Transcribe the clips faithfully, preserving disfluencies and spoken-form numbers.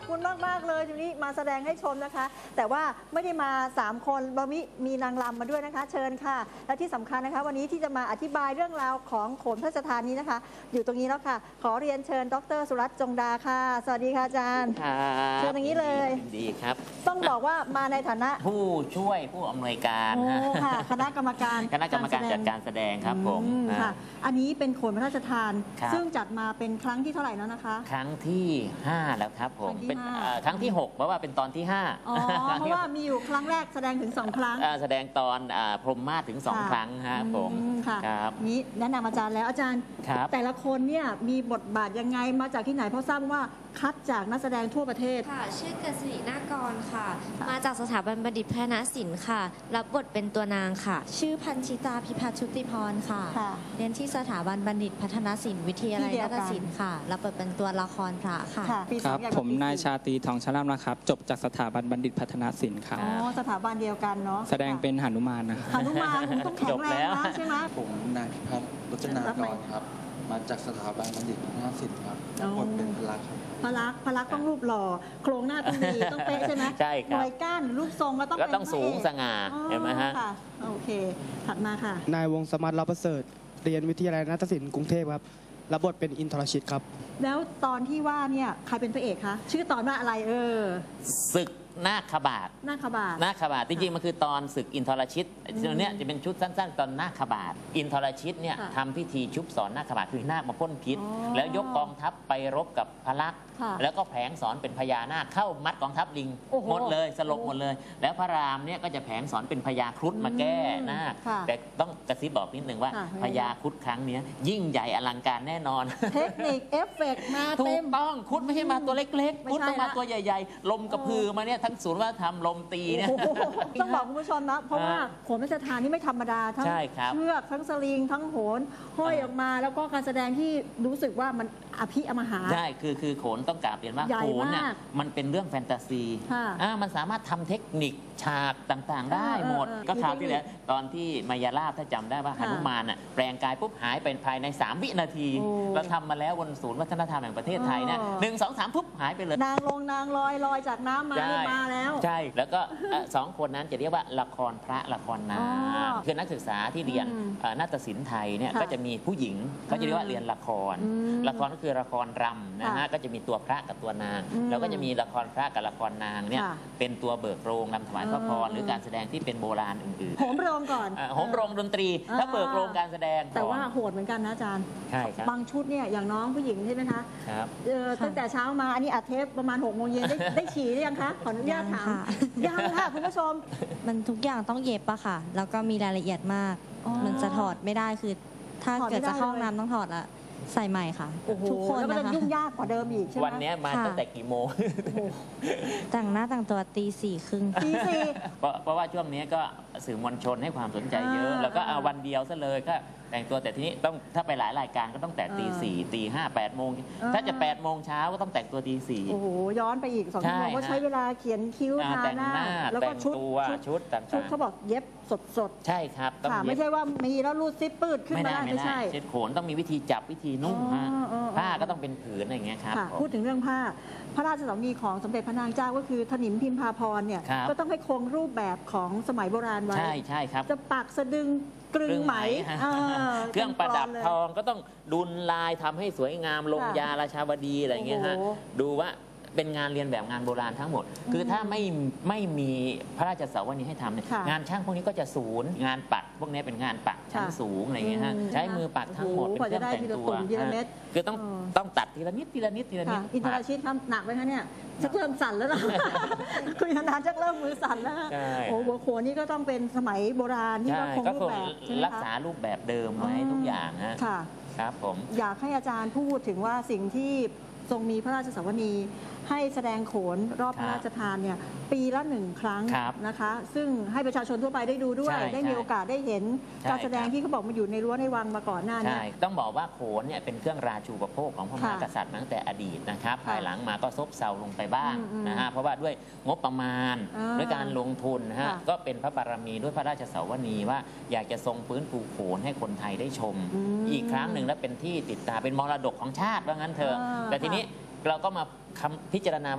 คุณมากๆเลยทีนี้มาแสดงให้ชมนะคะแต่ว่าไม่ได้มาสามคนบาวิมีนางรำมาด้วยนะคะเชิญค่ะและที่สำคัญนะคะวันนี้ที่จะมาอธิบายเรื่องราวของโขนพระราชทานนี้นะคะอยู่ตรงนี้แล้วค่ะขอเรียนเชิญดรสุรัตน์จงดาค่ะสวัสดีค่ะอาจารย์เชิญอย่างนี้เลยดีครับต้องบอกว่ามาในฐานะผู้ช่วยผู้อำนวยการโอ้ค่ะคณะกรรมการคณะกรรมการจัดการแสดงครับผมค่ะอันนี้เป็นโขนพระราชทานซึ่งจัดมาเป็นครั้งที่เท่าไหร่แล้วนะคะครั้งที่ห้าแล้วครับผมเป็นครั้งที่หกเพราะว่าเป็นตอนที่ห้าอ๋อเพราะว่ามีอยู่ครั้งแรกแสดงถึงสองครั้งแสดงตอนพรหมมาศถึงสองครั้งฮะผมค่ะนี้แนะนำอาจารย์แล้วอาจารย์แต่ละคนเนี่ยมีบทบาทยังไงมาจากที่ไหนเพราะทราบว่าคัดจากนักแสดงทั่วประเทศค่ะชื่อเกิดสิรินากรค่ะมาจากสถาบันบัณฑิตพัฒนศิลป์ค่ะรับบทเป็นตัวนางค่ะชื่อพันชิตาพิพัฒน์ชุติพรค่ะเรียนที่สถาบันบัณฑิตพัฒนศิลป์วิทยาลัยนาฏศิลป์ค่ะรับบทเป็นตัวละครพระค่ะครับผมนายชาตรีทองชลามนะครับจบจากสถาบันบัณฑิตพัฒนศิลป์ค่ะอ๋อสถาบันเดียวกันเนาะแสดงเป็นหนุมานนะครับหนุมานผมต้องแข็งแรงนะใช่ไหมผมนายพิพัฒน์รจนากรครับมาจากสถาบันบัณฑิตพัฒนศิลป์ครับบทเป็นพลักษ์พลักษ์พลักษ์ต้องรูปหล่อโครงหน้าต้องดีต้องเป๊ะใช่ไหมใช่ครับหน่วยก้านรูปทรงก็ต้องก็ต้องสูงสง่าเห็นไหมฮะโอเคถัดมาค่ะนายวงศ์สมัติรับประเสริฐเรียนวิทยาลัยนาฏศิลป์กรุงเทพครับรับบทเป็นอินทรชิตครับแล้วตอนที่ว่าเนี่ยใครเป็นพระเอกคะชื่อตอนว่าอะไรเออศึกนาคบาทนาคบาทนาคบาทจริงๆมันคือตอนศึกอินทรชิตตัวเนี้ยจะเป็นชุดสั้นๆตอนนาคบาทอินทรชิตเนี่ยทำพิธีชุบสอนนาคบาทคือนาคมาพ่นพิษแล้วยกกองทัพไปรบกับพระลักษณ์แล้วก็แผงสอนเป็นพญานาคเข้ามัดกองทัพลิงหมดเลยสลบหมดเลย แล้วพระรามเนี่ยก็จะแผงสอนเป็นพญาครุฑมาแก้นาคแต่ต้องกระซิบบอกนิดนึงว่าพญาครุฑครั้งนี้ยิ่งใหญ่อลังการแน่นอนเทคนิคเอฟเฟกต์มาถูกต้องครุฑไม่ใช่มาตัวเล็กๆครุฑต้องมาตัวใหญ่ๆลมกระพือมาเนี่ยทั้งศูนย์วัฒนธรรมลมตีเนี่ยต้องบอกคุณผู้ชมนะเพราะว่าโขนพระราชทานนี่ไม่ธรรมดาทั้งเชือกทั้งสลิงทั้งโหนห้อยออกมาแล้วก็การแสดงที่รู้สึกว่ามันอภิอมหาใช่คือคือโขนต้องกราบเรียนว่าโขนเนี่ยมันเป็นเรื่องแฟนตาซีมันสามารถทำเทคนิคฉากต่างๆได้หมดก็คราวที่แล้วตอนที่มายาลาภถ้าจำได้ว่าหนุมานอ่ะแปลงกายปุ๊บหายไปภายในสามวินาทีเราทำมาแล้วบนศูนย์วัฒนธรรมแห่งประเทศไทยเนี่ยหนึ่งสองสามปุ๊บหายไปเลยนางลงนางลอยลอยจากน้ำมามาแล้วใช่แล้วก็สองคนนั้นจะเรียกว่าละครพระละครนางคือนักศึกษาที่เรียนนาฏศิลป์ไทยเนี่ยก็จะมีผู้หญิงเขาจะเรียกว่าเรียนละครละครก็คือละครรำนะฮะก็จะมีตัวพระกับตัวนางแล้วก็จะมีละครพระกับละครนางเนี่ยเป็นตัวเบิกโรงนำถวายพระพรหรือการแสดงที่เป็นโบราณอื่นๆโหมโรงก่อนโหมโรงดนตรีถ้าเบิกโรงการแสดงแต่ว่าโหดเหมือนกันนะอาจารย์ใช่ครับบางชุดเนี่ยอย่างน้องผู้หญิงใช่ไหมคะครับตั้งแต่เช้ามาอันนี้อัดเทปประมาณหกโมงเย็นได้ได้ฉี่หรือยังคะขออนุญาตถามยังค่ะคุณผู้ชมมันทุกอย่างต้องเย็บอะค่ะแล้วก็มีรายละเอียดมากมันจะถอดไม่ได้คือถ้าเกิดจะเข้าน้ำต้องถอดละใส่ใหม่ค่ะทุกคนแล้วก็จะยุ่งยากกว่าเดิมอีกใช่ไหมวันนี้มาตั้งแต่กี่โมงแต่งหน้าแต่งตัวตีสี่ครึ่งตีสี่เพราะว่าช่วงนี้ก็สื่อมวลชนให้ความสนใจเยอะแล้วก็เอาวันเดียวซะเลยก็แต่งตัวแต่ทีนี้ต้องถ้าไปหลายรายการก็ต้องแต่งตีสี่ตีห้าแปดโมงถ้าจะแปดโมงเช้าก็ต้องแต่งตัวตีสี่โอ้โหย้อนไปอีกสองชั่วโมงก็ใช้เวลาเขียนคิ้วทาหน้าแล้วก็ชุดชุดต่างๆชุดเขาบอกเย็บสดๆใช่ครับไม่ใช่ว่ามีแล้วรูดซิปปืดขึ้นมาไม่ใช่เช็ดโขนต้องมีวิธีจับวิธีนุ่งผ้าก็ต้องเป็นผืนอะไรอย่างเงี้ยครับพูดถึงเรื่องผ้าพระราชสำนีของสมเด็จพระนางเจ้าก็คือถนิมพิมพาภรณ์เนี่ยก็ต้องให้คงรูปแบบของสมัยโบราณไว้ใช่ใช่ครับจะปักสะดึงกรึงไหมเครื่องประดับทองก็ต้องดุลลายทำให้สวยงามลงยาราชาวดีอะไรอย่างเงี้ยฮะดูว่าเป็นงานเรียนแบบงานโบราณทั้งหมดคือถ้าไม่ไม่มีพระราชสาวนีให้ทำเนี่ยงานช่างพวกนี้ก็จะศูนย์งานปักพวกนี้เป็นงานปักชั้นสูงอะไรอย่างเงี้ยฮะใช้มือปักทั้งหมดเป็นเครื่องแต่งตัวคือต้องต้องตัดทีละนิดทีละนิดทีละนิดอินทรชิตทำหนักไหมคะเนี่ยชักเริ่มสั่นแล้วนะคุยนานๆชักเริ่มมือสั่นแล้วโอ้หัวโขนนี่ก็ต้องเป็นสมัยโบราณที่ว่าคงรูปแบบรักษารูปแบบเดิมไว้ทุกอย่างนะครับผมอยากให้อาจารย์พูดถึงว่าสิ่งที่ทรงมีพระราชสวนีให้แสดงโขนรอบพระราชทานเนี่ยปีละหนึ่งครั้งนะคะซึ่งให้ประชาชนทั่วไปได้ดูด้วยได้มีโอกาสได้เห็นการแสดงที่เขาบอกมาอยู่ในรั้วในวังมาก่อนหน้านี้ต้องบอกว่าโขนเนี่ยเป็นเครื่องราชูปโภคของพระมหากษัตริย์ตั้งแต่อดีตนะครับภายหลังมาก็ซบเซาลงไปบ้างนะฮะเพราะว่าด้วยงบประมาณด้วยการลงทุนนะฮะก็เป็นพระบารมีด้วยพระราชสวนีว่าอยากจะทรงฟื้นฟูโขนให้คนไทยได้ชมอีกครั้งหนึ่งและเป็นที่ติดตาเป็นมรดกของชาติว่างั้นเถอะแต่ทีนี้เราก็มาคำพิจารณาว่าโข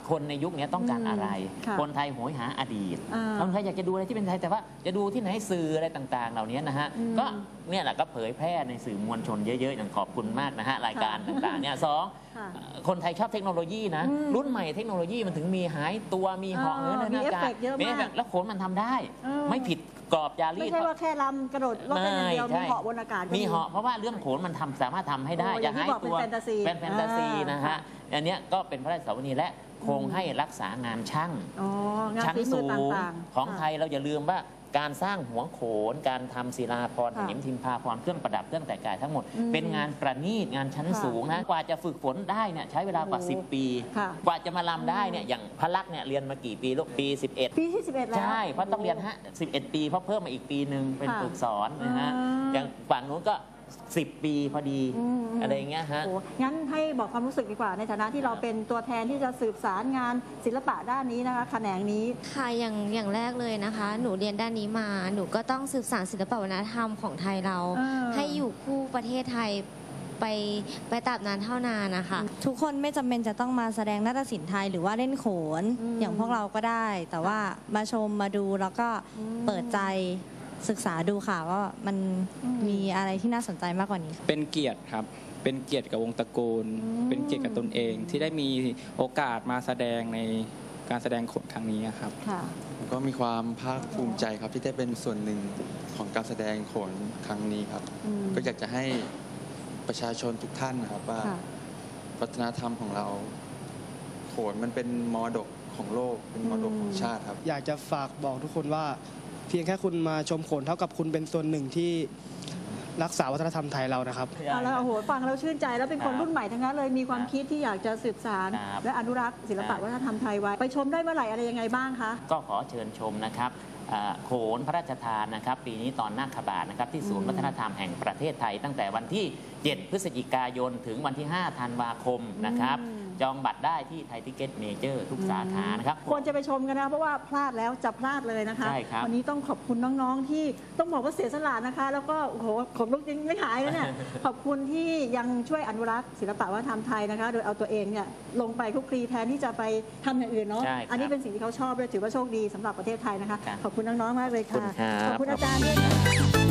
คนในยุคนี้ต้องการอะไรค่ะคนไทยโหยหาอดีตอ่าคนไทยอยากจะดูอะไรที่เป็นไทยแต่ว่าจะดูที่ไหนสื่ออะไรต่างๆ เหล่านี้นะฮะอืมก็เนี่ยแหละก็เผยแพร่ในสื่อมวลชนเยอะๆอย่างขอบคุณมากนะฮะรายการต่างๆเนี่ยสองค่ะคนไทยชอบเทคโนโลยีนะอืมรุ่นใหม่เทคโนโลยีมันถึงมีหายตัวมีเหาะอ่าเนื้อในมีอากาศเอฟเฟกต์เยอะมากมีเอฟเฟกต์แล้วโขนมันทำได้เออไม่ผิดกรอบจารีไม่ตใช่ว่าแค่ลำกระโดดรถเต้นอย่างเดียวไม่ใช่มีเหาะบนอากาศก็มีเหาะเพราะว่าเรื่องโขนมันทำสามารถทำให้ได้โอ้อย่าอย่างที่หายบอกตัวเป็นแฟนตาซีเป็นแฟนตาซีอ่านนะค่ะฮะอันเนี้ยก็เป็นพระราชสวนีและคงให้รักษางานช่างอ๋องานชั้นฝีมืสูอง ต่างๆของค่ะไทยเราอย่าลืมว่าการสร้างหัวโขน การทำศิลาภรณ์ค่ะหิมทิมพาพรณ์เครื่องประดับเครื่องแต่งกายทั้งหมดอืมเป็นงานประณีตงานชั้นค่ะสูงนะกว่าจะฝึกฝนได้เนี่ยใช้เวลากว่าโอ้โหสิบ ปีค่ะกว่าจะมาลำได้เนี่ยอย่างพระลักษณ์เนี่ยเรียนมากี่ปีลูกปี สิบเอ็ดปีที่สิบเอ็ดแล้วใช่ เพราะต้องเรียนฮะสิบเอ็ด ปี เพราะเพิ่มมาอีกปีหนึ่งเป็นค่ะฝึกสอนนะฮะอ่าอย่างฝั่งนู้นก็ สิบ ปีพอดีอืมอืมอะไรอย่างเงี้ยฮะโอ้งั้นให้บอกความรู้สึกดีกว่า ในฐานะที่เราเป็นตัวแทนที่จะสืบสารงานศิลปะด้านนี้นะคะแขนงนี้ค่ะอย่างอย่างแรกเลยนะคะ หนูเรียนด้านนี้มา หนูก็ต้องสืบสานศิลปวัฒนธรรมของไทยเราเออให้อยู่คู่ประเทศไทยไปไปตราบนานเท่านานนะคะทุกคนไม่จำเป็นจะต้องมาแสดงนาฏศิลป์ไทยหรือว่าเล่นโขนอืมอย่างพวกเราก็ได้ แต่ว่ามาชมมาดูแล้วก็อืมเปิดใจศึกษาดูค่ะว่ามันอืมมีอะไรที่น่าสนใจมากกว่านี้เป็นเกียรติครับ เป็นเกียรติกับวงตระกูลอืมเป็นเกียรติกับตนเองที่ได้มีโอกาสมาแสดงในการแสดงโขนครั้งนี้ครับค่ะผมก็มีความภาคภูมิใจครับที่ได้เป็นส่วนหนึ่งของการแสดงโขนครั้งนี้ครับอืมก็อยากจะให้ประชาชนทุกท่านนะครับว่าค่ะวัฒนธรรมของเราโขนมันเป็นมรดกของโลก เป็นมรดกของชาติครับอยากจะฝากบอกทุกคนว่า เพียงแค่คุณมาชมโขนเท่ากับคุณเป็นส่วนหนึ่งที่รักษาวัฒนธรรมไทยเรานะครับเอาแล้วโอ้โหฟังแล้วชื่นใจแล้วเป็นคนครับรุ่นใหม่ทั้งนั้นเลยมีความครับคิดที่อยากจะสืบสารครับและอนุรักษ์ศิลปะครับวัฒนธรรมไทยไว้ไปชมได้เมื่อไหร่อะไรยังไงบ้างคะก็ขอเชิญชมนะครับอ่าโขนพระราชทานนะครับ ปีนี้ตอนนาคบาทนะครับที่ศูนย์วัฒนธรรมแห่งประเทศไทย ตั้งแต่วันที่ เจ็ด พฤศจิกายน ถึงวันที่ ห้า ธันวาคมนะครับอืมจองบัตรได้ที่ไทยทิเก็ตเมเจอร์ทุกสาขานะครับควรจะไปชมกันนะเพราะว่าพลาดแล้วจะพลาดเลยนะคะใช่ครับวันนี้ต้องขอบคุณน้องๆที่ต้องบอกว่าเสียสละนะคะ แล้วก็โอ้โหขนลุกจริงไม่หายแล้วเนี่ย ขอบคุณที่ยังช่วยอนุรักษ์ศิลปะวัฒนธรรมไทยนะคะ โดยเอาตัวเองเนี่ยลงไปคลุกคลีแทนที่จะไปทำอย่างอื่นเนาะใช่ครับอันนี้เป็นสิ่งที่เขาชอบด้วยถือว่าโชคดีสำหรับประเทศไทยนะคะครับขอบคุณน้องๆมากเลยค่ะขอบคุณครับขอบคุณอาจารย์ด้วยนะคะ